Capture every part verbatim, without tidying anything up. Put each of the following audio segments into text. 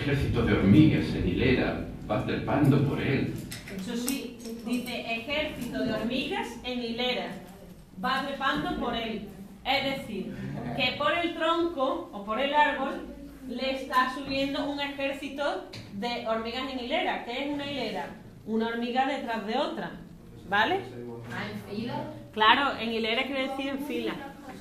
ejército de hormigas en hilera va trepando por él. Eso sí, dice ejército de hormigas en hilera va trepando por él. Es decir, que por el tronco o por el árbol le está subiendo un ejército de hormigas en hilera. ¿Qué es una hilera? Una hormiga detrás de otra, ¿vale? Ah, en fila. Claro, en hilera quiere decir en fila.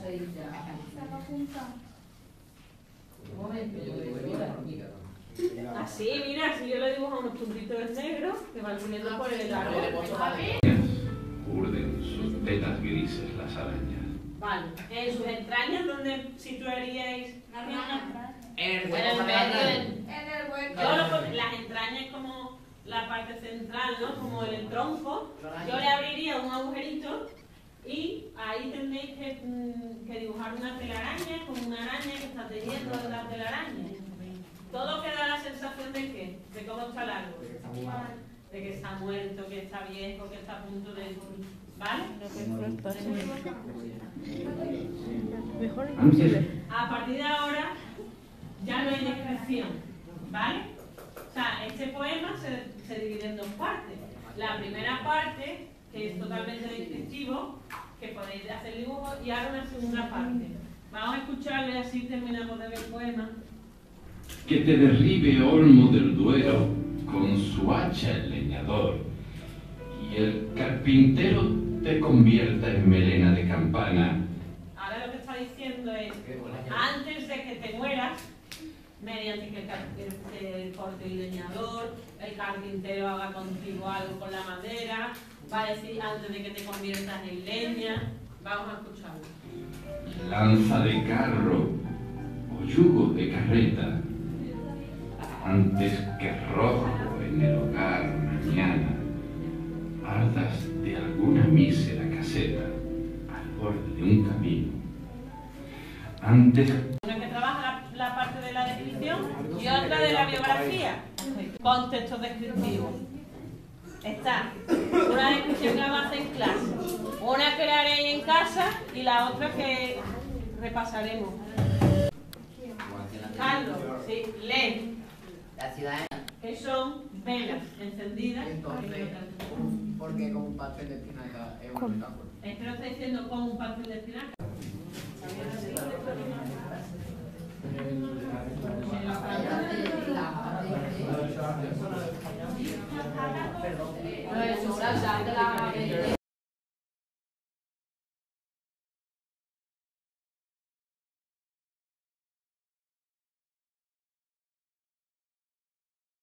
Así, mira, así yo le dibujo unos puntitos de negro que van subiendo por el árbol. Urden sus tetas grises las arañas. Vale, en sus entrañas, ¿dónde situaríais? En el En hueco. el medio, en- En el hueco. Yo lo pon- las entrañas es como la parte central, ¿no? Como el tronco. Yo le abriría un agujerito y ahí tendréis que, mm, que dibujar una telaraña con una araña que está tejiendo la telaraña. Todo que da la sensación de qué, de cómo está el árbol. De que está muerto, que está viejo, que está a punto de... ¿Vale? Antes, A partir de ahora ya no hay descripción, ¿vale? O sea, este poema se, se divide en dos partes. La primera parte, que es totalmente descriptivo, que podéis hacer dibujos, y ahora una segunda parte. Vamos a escucharle, así terminamos de ver el poema. que te derribe Olmo del Duero con su hacha el leñador, y el carpintero te convierta en melena de campana. Ahora lo que está diciendo es, antes de que te mueras, mediante que el, car- que el corte el leñador, el carpintero haga contigo algo con la madera, va a decir antes de que te conviertas en leña. Vamos a escucharlo. Lanza de carro o yugo de carreta, antes que rojo en el hogar mañana, ardas de alguna mísera caseta al borde de un camino. Antes Una que trabaja la, la parte de la descripción y otra de la biografía. Contexto descriptivo. Está una descripción que vamos a hacer en clase, una que la haréis en casa y la otra que repasaremos. Carlos, sí, lee. La ciudad, Que son velas encendidas. entonces, porque con un pastel de espinaca es una metáfora. Este lo está diciendo con un pastel de espinaca. Perdón. No es una de la